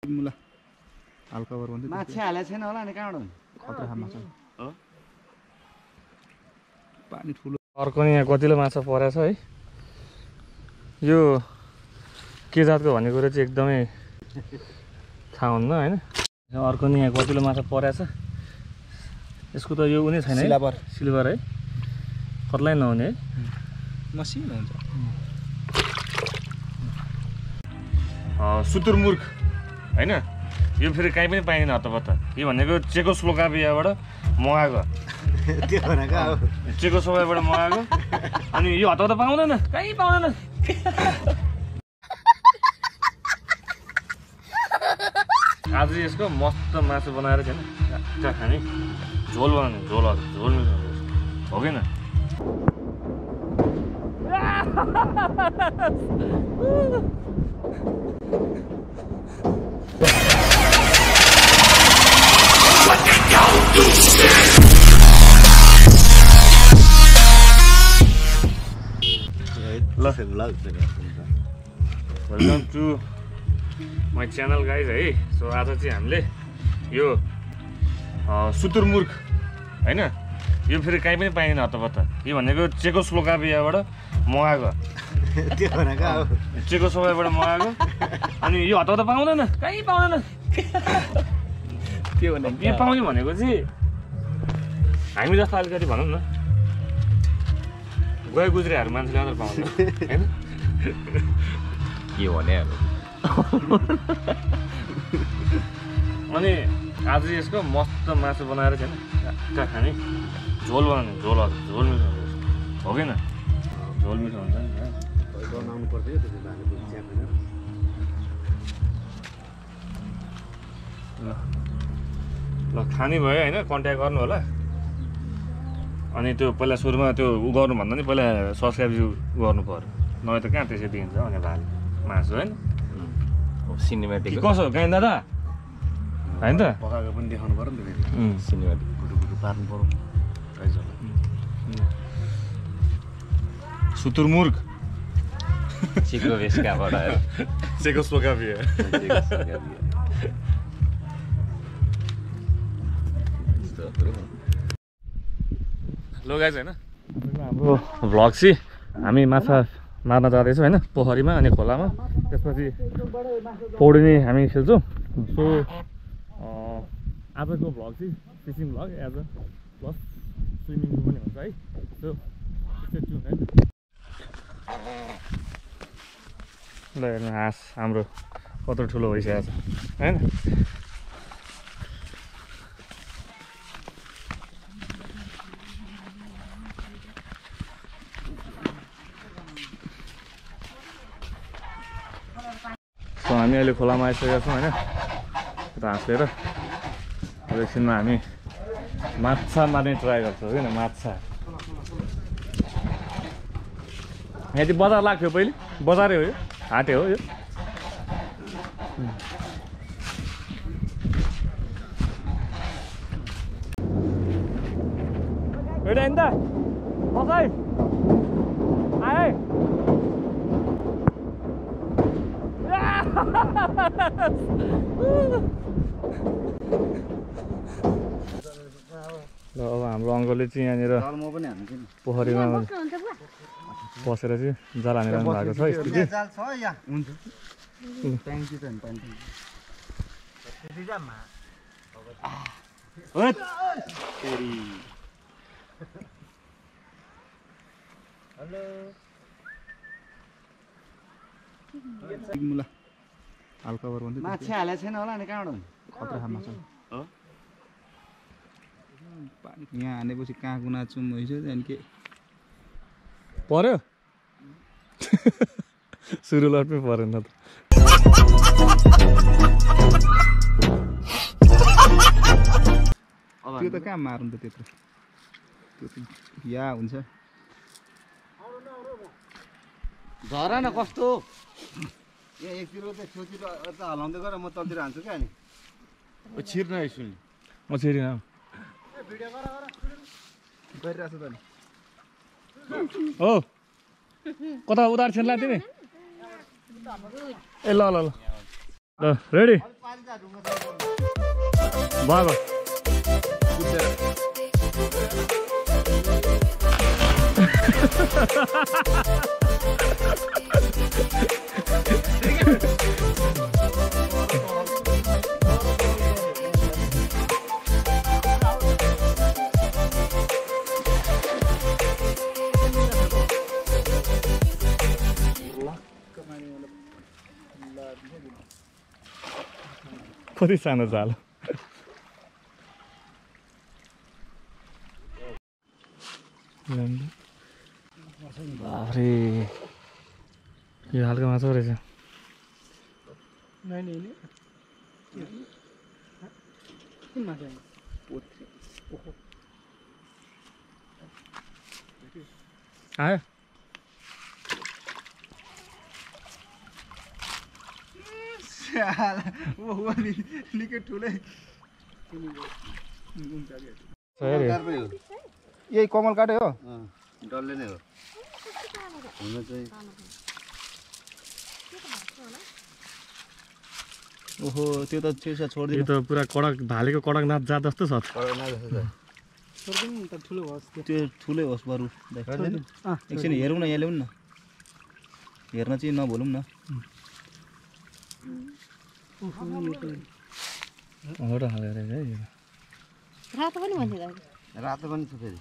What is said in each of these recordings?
मुला हल्का बर भन्दै माछा हाले छैन होला नि कहाँबाट खतरा खान छ हो पानी ठुलो अर्को यहाँ कतिले माछा परेछ है यो के जातको भन्ने कुरा चाहिँ एकदमै थाहा हुन्न हैन अर्को नि यहाँ कतिले माछा परेछ यसको त यो उनी छैन है सिल्भर है कतलाई नहुने है मसिनो हुन्छ सुतुरमुर्ग हैन यो फेरि कहीँ पनि पाइँदैन हतपत्त यो भनेको चेकोस्लोभाकियाबाट मगाएको त्यो भनेको अब चेकोस्लोभाकियाबाट मगाएको अनि यो हतपत्त पाउँदैन कहीँ पाउँदैन आज यसको मस्त मासु बनाएर छैन खाने झोल बनाउने झोल हो कि न welcome to my channel guys है सो आज चाहिँ हामीले यो सुतुरमुर्ग हैन यो फेरि कहीँ पनि पाइँदैन हतपत्त यो भनेको चेकोस्लोभाकियाबाट मगाएको त्यो भनेको अब चेकोस्लोभाकियाबाट मगाएको अनि यो हतपत्त पाउँदैन कहीँ पाउँदैन के भने यो पाउने भनेको चाहिँ हामी जस्तो अलिकति भनौँ न गए गुज्रेहरू मान्छेले मात्र पाउँछ हैन के भने अनि आज यसको मस्त मासु बनाएर छैन खाने झोल बनाउने झोल मिठो हो कि न झोल मिठो हुन्छ नि बनाउनु पर्छ यो त्यसले हामी च्याप्दैन ल खाने भयो हैन कन्ट्याक्ट गर्नु होला अनि त्यो पहिला सुरुमा त्यो उ गर्नुभन्दा नि पहिला सब्सक्राइब गर्नु पर्यो नभए त कहाँ त्यसै दिन्छ भने भाले मासु हैन सिनेमेटिक कसो हो गाई दादा हैन त पकाएको पनि देखाउनु पर्यो नि त सिनेमेटिक गुटु पार्नु पर्यो सुतुरमुर्ग चेकोस्लोभाकियाबाट चेकोस्लोभाकिया लो गाइज हैन हाम्रो भ्लग चाहिँ हामी माछा मार्न जाँदैछौँ हैन पोखरीमा अनि खोलामा त्यसपछि पौडी नै हामी खेल्छौँ सो आजको भ्लग चाहिँ fishing vlog as a plus स्विमिङको पनि हुन्छ है सो स्टे ट्युन है ल हेर्नु हाँस हाम्रो कत्रो ठुलो भइसकेको छ हैन हामी अहिले खोलामा आइसकेका छौँ होइन यता हाँस लिएर एकछिनमा हामी माछा मार्ने ट्राई गर्छौँ किन माछा यति बजार लाग्थ्यो पहिले बजारै हो यो हाटे हो यो एउटा नि त बसाइ आए ल अब हाम्रो अङ्कलले चाहिँ यहाँनिर पोखरीमा बसेर चाहिँ जाल हानिरहनु भएको छ स्थिति मुला हल्का बर भन्दै माछा हाले छैन होला नि कहाँबाट खतरा खान छ पानी यहाँ हानेपछि कहाँ कुना चुम भइसक्यो त्यहाँदेखि के पर्यो सुरु लटमै परेन त त्यो त कहाँ मार्नु त त्यत्रो त्यो त या हुन्छ झर न कस्तो यहाँ एकतिर त छेउतिर हलाउँदै गर म तलतिर हान्छु क्या नि छिर्न यसुल म छिरिन गरिरहेको छु त नि हो कता उधार छिर्ला तिमी ए ल ल ल ल रेडी भयो कति सानो जाल बाफ्रे यो हल्का माछा रहेछ आयो निकै ठुलै यही कमल काटे हो डल्ले नै हो हुन चाहिँ ओहो त्यो त चिउसा यो छोडिदिनु त पुरा कडक भालेको कडकनाथ जात जस्तो छ त्यो ठुलै होस् बरु एकछिन हेरौँ न यहाँ ल्याउँ न हेर्न चाहिँ नभुलौँ न एउटा हालेर है यो रातो पनि भन्थ्यो त रातो पनि छ फेरि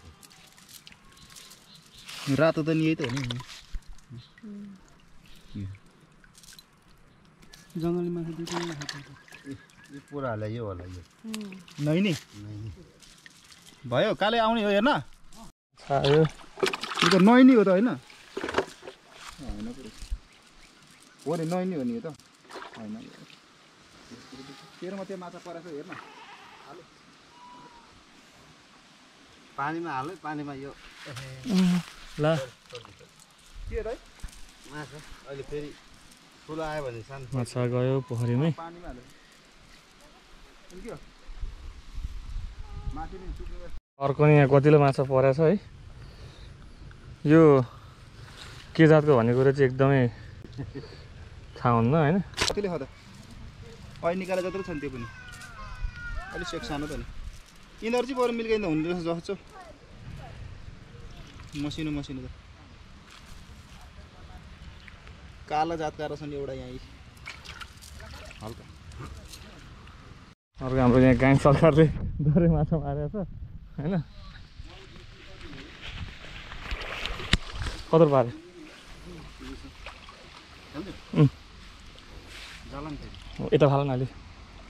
रातो त नि यही त हो नि जङ्गली माछा दुईटा यो पुरालाई यो होला यो नै नि भयो काले आउने हो हेर्न आयो यो त नैनी हो त होइन हो नि नैनी हो नि यो त होइन तेरोमा त्यो माछा परेछ हेर्न पानीमा हाल है पानीमा यो ल के रे माछा अहिले फेरि ठुलो आयो भने सानो माछा गयो पोखरीमै पानीमा हाल्यो अनि के हो माथि नि चुक्नु अर्को नि यहाँ कतिलो माछा परेछ है यो के जातको भन्ने कुरो चाहिँ एकदमै थाहा हुन्न होइन कतिले खाँदा अहिले निकाले जत्रो छन् त्यो पनि अलिक सेक सानो त नि यिनीहरू चाहिँ बरु मिल्दैन हुने रहेछ जस्तो मसिनो मसिनो त काला जातका रहेछन् एउटा यहाँ हल्का अर्को हाम्रो यहाँ गाई सरकारले डरे माछा मारेको छ होइन कत्रो पाऱ्यो यता फाल न अलि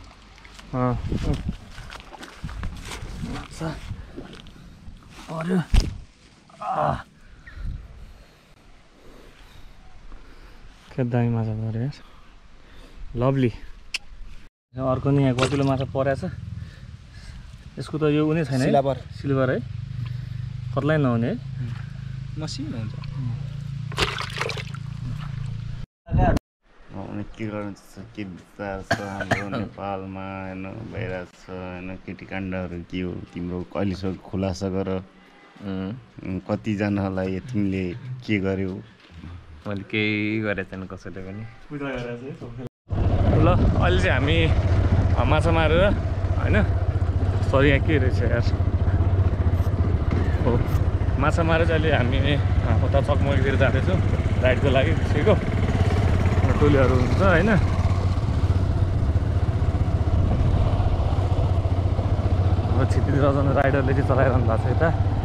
माछा पर्यो के दामी माछा पऱ्यो यार लभली अर्को नि यहाँ कतिलो माछा परेछ यसको त यो उनी छैन है सिल्भर है कत्लै नहुने है मसिनो हुन्छ के गर्नु के विचार छ हाम्रो नेपालमा होइन भइरहेको छ होइन केटीकाण्डहरू के हो तिम्रो कहिलेसम्म खुलासा गर कतिजनालाई तिमीले के गर्यौ मैले केही गरेको छैन कसैले पनि ल अहिले चाहिँ हामी माछा मारेर होइन सरी यहाँ के रहेछ यार हो माछा मारेर चाहिँ अहिले हामी उता चकमकीतिर जाँदैछौँ राइडको लागि त्यसैको टोलीहरू हुन्छ होइन अब छिट्टी दर्जन राइडरले चाहिँ चलाइरहनु भएको छ यता